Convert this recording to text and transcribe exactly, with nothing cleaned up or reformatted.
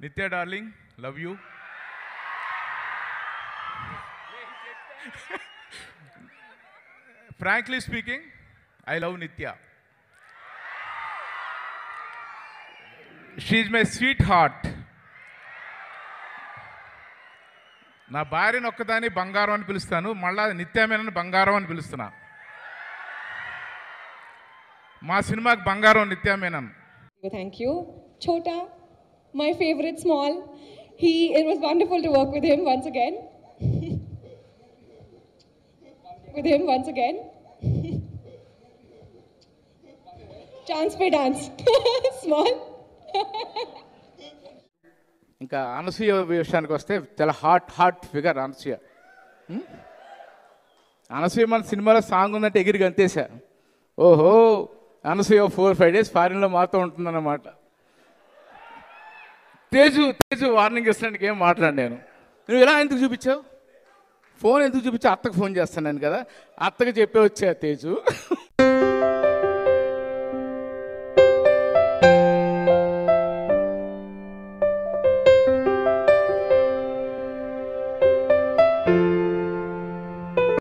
Nithya darling, love you. Frankly speaking, I love Nithya. She is my sweetheart. నా భార్యను ఒక్కదాన్ని బంగారం అని పిలుస్తాను, మళ్ళా నిత్యామేనని బంగారం అని పిలుస్తున్నా. మా సినిమాకి బంగారం Nithya Menen. Thank you. Chota, my favorite small. He, it was wonderful to work with him once again. with him once again. Chance pe dance. Small. ఇంకా అనసూయ విషయానికి వస్తే చాలా hot hot figure Anasuya. Anasuya మన సినిమాలో సాంగ్ ఉందంటే ఎగిరి గంతేసా. ఓహో, అనసూయ ఫోర్ ఫైవ్ డేస్ ఫారిన్లో మారుతూ ఉంటుందన్నమాట. తేజు తేజు వార్నింగ్ ఇస్తానికి ఏం మాట్లాడు. నేను నువ్వు ఇలా ఎందుకు చూపించావు, ఫోన్ ఎందుకు చూపించావు? అత్తకు ఫోన్ చేస్తాను నేను కదా, అత్తకు చెప్పే వచ్చా తేజు.